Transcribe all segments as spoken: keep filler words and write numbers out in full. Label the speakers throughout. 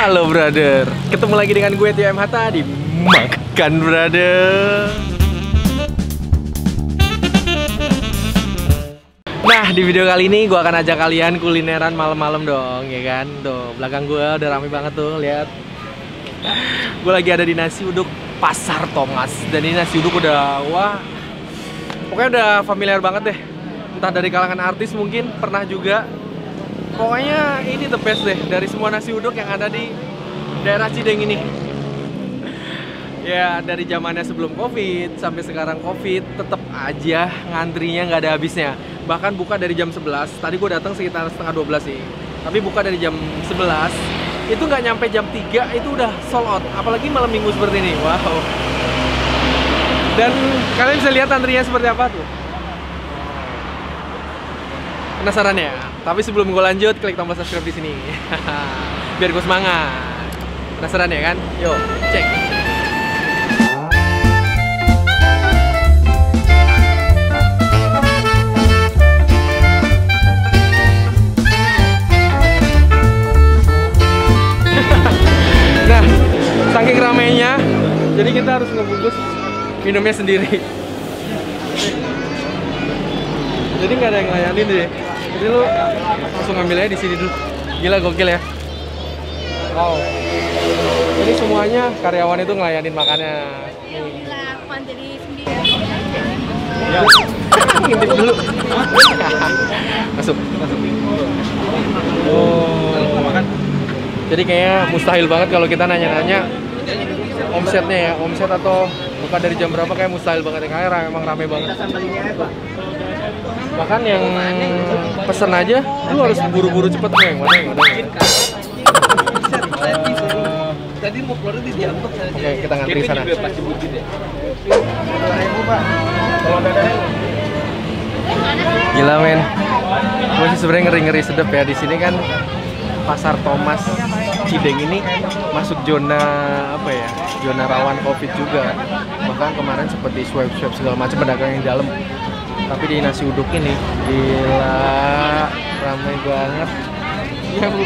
Speaker 1: Halo brother, ketemu lagi dengan gue Tio M Hatta di Makan Brother. Nah, di video kali ini gue akan ajak kalian kulineran malam-malam dong, ya kan? Tuh, belakang gue udah rame banget tuh, lihat. Gue lagi ada di nasi uduk Pasar Thomas. Dan ini nasi uduk udah, wah, pokoknya udah familiar banget deh. Entah dari kalangan artis mungkin, pernah juga. Pokoknya ini the best deh dari semua nasi uduk yang ada di daerah Cideng ini. Ya, dari zamannya sebelum Covid sampai sekarang Covid, tetap aja ngantrinya nggak ada habisnya. Bahkan buka dari jam sebelas, tadi gue datang sekitar setengah dua belas sih. Tapi buka dari jam sebelas, itu nggak nyampe jam tiga, itu udah sold out. Apalagi malam minggu seperti ini, wow. Dan kalian bisa lihat antrinya seperti apa tuh. Penasaran ya? Tapi sebelum gue lanjut, klik tombol subscribe di sini. Biar gue semangat. Penasaran ya kan? Yuk, cek. Nah, saking ramainya, jadi kita harus ngebungkus minumnya sendiri. Jadi nggak ada yang ngelayanin deh. Jadi lu langsung ngambil aja di sini dulu. Gila, gokil ya. Wow. Jadi semuanya karyawan itu ngelayanin makannya.
Speaker 2: Gila, aku jadi sendiri.
Speaker 1: Ya. Ngintip dulu. Masuk, masuk. Oh. Makan. Jadi kayaknya mustahil banget kalau kita nanya-nanya omsetnya ya, omset atau buka dari jam berapa, kayak mustahil banget ya, kayak emang rame banget. Bahkan yang pesen aja, lu harus buru-buru cepet nih, yang mana yang mana.
Speaker 3: Tadi mau keluar di diangkut saja.
Speaker 1: Oke, kita ngantri sana. Gila men, gue sih sebenarnya ngeri-ngeri sedep ya. Di sini kan Pasar Thomas Cideng ini masuk zona apa ya, zona rawan Covid juga. Bahkan kemarin seperti swab-swab segala macam pedagang yang dalam. Tapi di nasi uduk ini, gila, ramai banget. Ya bu.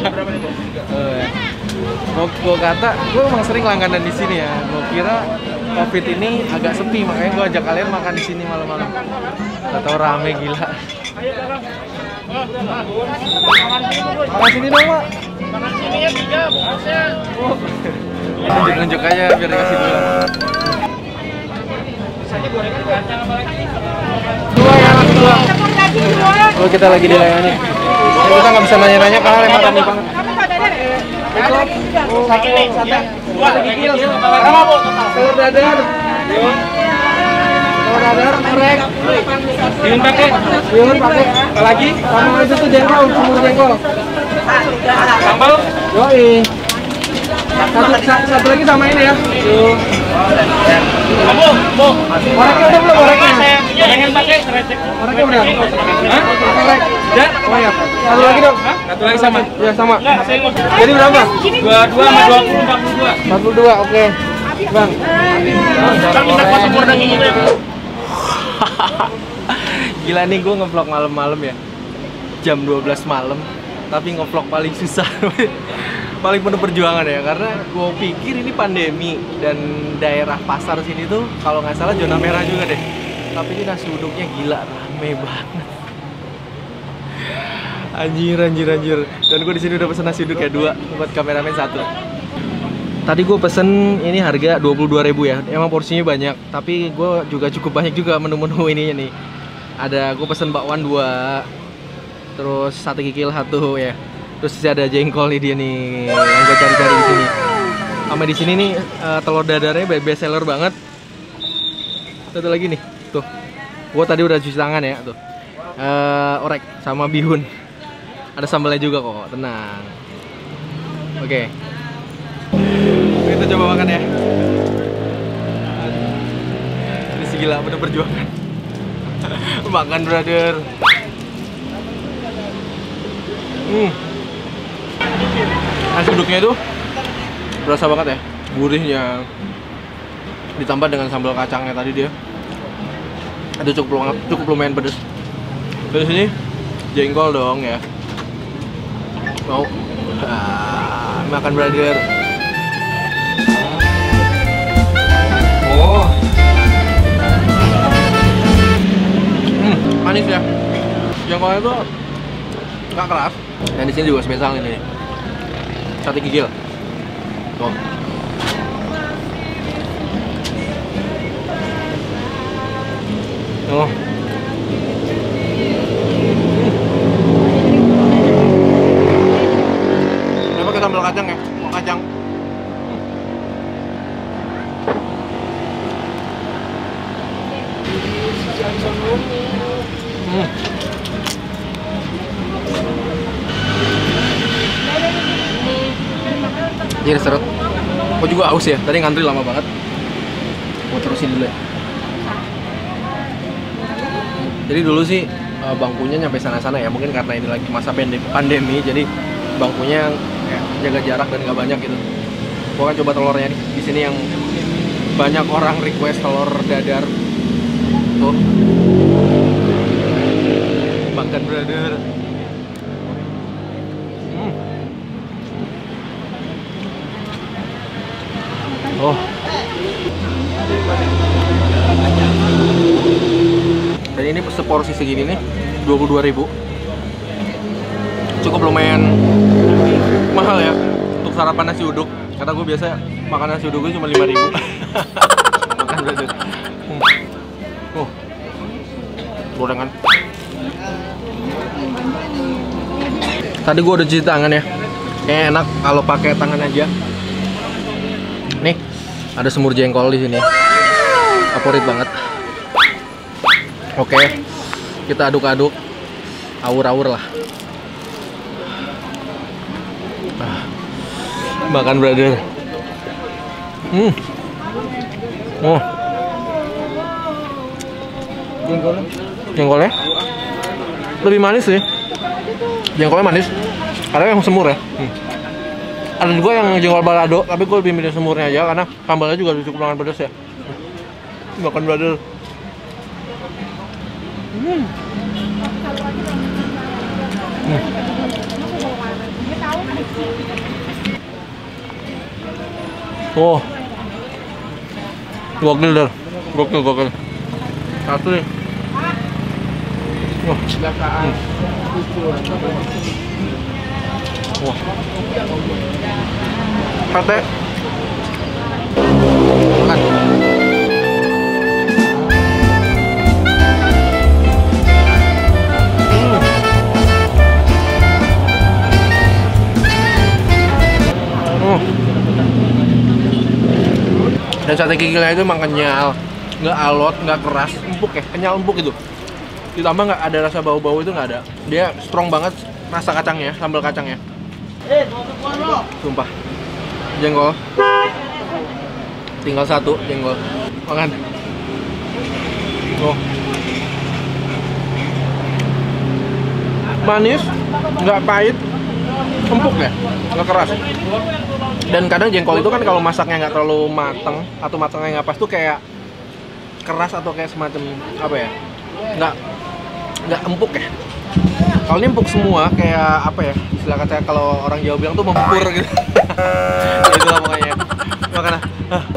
Speaker 1: Mau gue kata, gue emang sering langganan di sini ya. Gue kira Covid ini agak sepi, makanya gue ajak kalian makan di sini malam-malam. Gak tau rame, gila. Makan sini dong, Pak.
Speaker 3: Makan sini ya tiga, bungkusnya.
Speaker 1: Nunjuk-nunjuk aja biar dikasih dulu.
Speaker 3: Misalnya gorengan kacang apa lagi?
Speaker 1: Dua ya, langsung dua. Oh, kita lagi dilayani. Ya, kita nggak bisa nanya-nanya karena emang rame banget.
Speaker 3: Oh, satu, satu. Dua, kikil.
Speaker 1: Berapa, Bu? Telur dadar. Telur dadar, korek.
Speaker 3: Bihun pakai.
Speaker 1: Bihun pakai. Apa lagi? Sama itu tuh jengkol, semur jengkol.
Speaker 3: Sambal.
Speaker 1: Yoi. Satu, satu lagi sama ini ya. Yuk.
Speaker 3: Kamu, Bu.
Speaker 1: Koreknya udah belum koreknya?
Speaker 3: Gorengan pakai serecek.
Speaker 1: Koreknya udah?
Speaker 3: Hah?
Speaker 1: Korek.
Speaker 3: Ya?
Speaker 1: Oh ya. Satu lagi dong.
Speaker 3: Satu lagi sama.
Speaker 1: Ya sama.
Speaker 3: Enggak, saya mau.
Speaker 1: Jadi berapa?
Speaker 3: Dua dua sama dua puluh empat puluh dua.
Speaker 1: empat puluh dua, oke. Bang.
Speaker 3: Bang, minta kos semur daging itu ya.
Speaker 1: Gila nih, gue ngevlog malam-malam ya. Jam dua belas malam, tapi ngevlog paling susah. Paling penuh perjuangan ya, karena gue pikir ini pandemi dan daerah pasar sini tuh kalau nggak salah zona merah juga deh. Tapi ini nasi uduknya gila, rame banget. Anjir, anjir, anjir. Dan gue di sini udah pesen nasi uduk ya, dua buat kameramen satu. Tadi gue pesen ini harga dua puluh dua ribu ya. Emang porsinya banyak, tapi gue juga cukup banyak juga menu-menu ininya nih. Ada gue pesen bakwan dua, terus sate kikil satu ya. Terus ada jengkol nih dia nih yang gue cari-cari di sini. Sama di sini nih uh, telur dadarnya best seller banget. Satu lagi nih, tuh. Gue tadi udah cuci tangan ya, tuh. Uh, orek sama bihun. Ada sambalnya juga kok, tenang. Oke. Okay. Kita coba makan ya. Ini sih gila, bener perjuangan. Makan brother. Hmm. Nasi uduknya itu berasa banget ya, gurihnya. Ditambah dengan sambal kacangnya tadi dia. Ada cukup cukup lumayan pedes. Dari sini jengkol dong ya. Mau. Ah. makan brother. Oh. Hmm, manis ya. Jengkolnya tuh nggak keras. Dan di sini juga spesial ini. Sate gigil. Tuh. Oh. Ini pakai sambal kacang ya, kacang. Hmm. Jadi seret. Aku juga haus ya. Tadi ngantri lama banget. Mau terusin dulu ya. Jadi dulu sih bangkunya nyampe sana-sana ya, mungkin karena ini lagi masa pandemi, jadi bangkunya ya, jaga jarak dan nggak banyak gitu. Gua kan coba telurnya nih, di sini yang banyak orang request telur dadar. Tuh, makan brother. Hmm. Oh. Dan ini seporsi segini nih dua puluh dua ribu. Cukup lumayan mahal ya untuk sarapan nasi uduk. Karena gue biasa makan nasi uduk gue cuma lima ribu. Makan brother. Hmm. Oh. Gorengan. Tadi gue udah cuci tangan ya. Kayaknya enak kalau pakai tangan aja. Nih, ada semur jengkol di sini. Favorit banget. Oke, kita aduk-aduk, awur-awur lah. Ah, makan brother. Hmm. Oh. Jengkolnya? Jengkolnya? Lebih manis sih. Jengkolnya manis. Karena yang semur ya. Hmm. Ada juga yang jengkol balado, tapi gue lebih milih semurnya aja karena sambalnya juga cukup dengan pedas ya. Makan brother. Hmm. Hmm. Oh, gokil dar, gokil gokil. Satu nih. Wah, hmm. Wah. Sate. Makan. Dan sate gigilnya itu emang kenyal, nggak alot, nggak keras, empuk ya, kenyal empuk gitu. Ditambah nggak ada rasa bau-bau itu, nggak ada. Dia strong banget rasa kacangnya, sambal kacangnya. Sumpah. Jengkol. Tinggal satu jengkol. Makan. Oh. Manis, nggak pahit, empuk ya, nggak keras. Dan kadang jengkol itu kan kalau masaknya nggak terlalu mateng atau matangnya nggak pas tuh kayak keras atau kayak semacam apa ya, nggak nggak empuk ya. Kalau ini empuk semua, kayak apa ya, istilah kata kalau orang Jawa bilang tuh mempur gitu. Ya itulah pokoknya. Makan ah.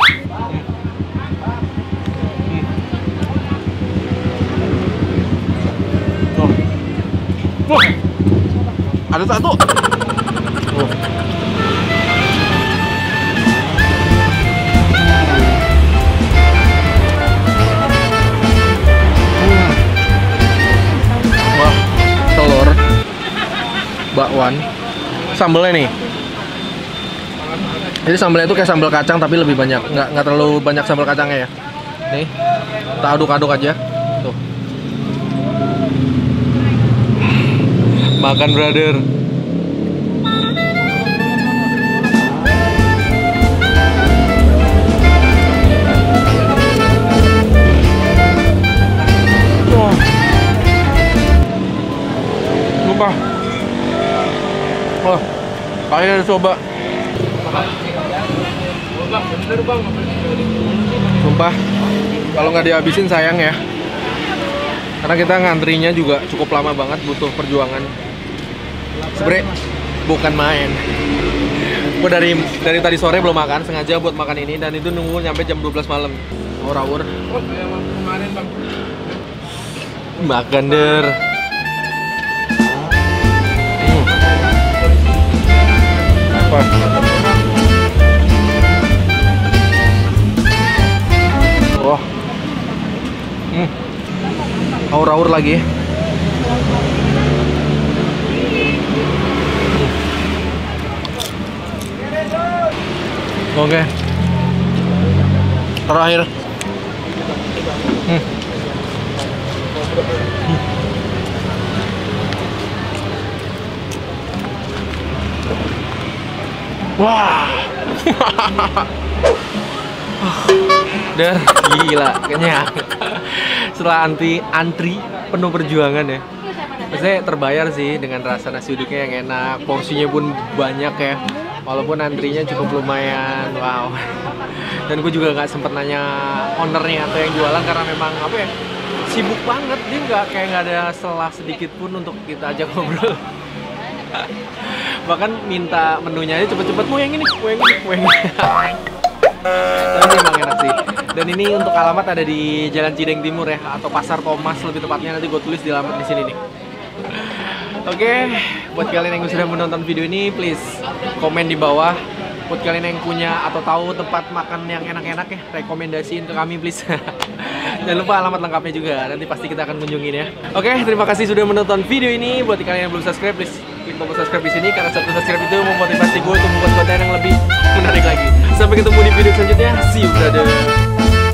Speaker 1: Oh. Oh. Ada satu. Oh. Bakwan, sambelnya nih. Jadi sambelnya itu kayak sambal kacang tapi lebih banyak, nggak nggak terlalu banyak sambal kacangnya ya. Nih, kita aduk-aduk aja. Tuh. Makan brother. Wah. Lupa. Wah, kalian coba. Sumpah, kalau nggak dihabisin sayang ya. Karena kita ngantrinya juga cukup lama banget, butuh perjuangan. Sebenernya bukan main. Gue dari dari tadi sore belum makan, sengaja buat makan ini dan itu nunggu nyampe jam dua belas malam. Awur-awur. Makan der. Hmm. Apa? Wah. Hmm. Awur-awur lagi. Oke. Terakhir. Hmm. Hmm. Wah. Der, gila, kenyang. Setelah anti antri penuh perjuangan ya. Maksudnya terbayar sih dengan rasa nasi uduknya yang enak, porsinya pun banyak ya. Walaupun antrinya cukup lumayan, wow. Dan gue juga nggak sempet nanya ownernya atau yang jualan karena memang apa ya, sibuk banget. Dia nggak kayak nggak ada selah sedikit pun untuk kita ajak ngobrol. Bahkan minta menunya aja cepet-cepet, mau yang ini, mau yang ini, mau yang ini. Tapi emang enak sih. Dan ini untuk alamat ada di Jalan Cideng Timur ya, atau Pasar Thomas lebih tepatnya, nanti gue tulis di alamat di sini nih. Oke, okay, buat kalian yang sudah menonton video ini, please komen di bawah. Buat kalian yang punya atau tahu tempat makan yang enak-enak ya, rekomendasiin ke kami please. Jangan lupa alamat lengkapnya juga, nanti pasti kita akan kunjungin ya. Oke, okay, terima kasih sudah menonton video ini. Buat kalian yang belum subscribe, please klik tombol subscribe di sini karena satu subscribe itu memotivasi gue untuk membuat konten yang lebih menarik lagi. Sampai ketemu di video selanjutnya. See you brother.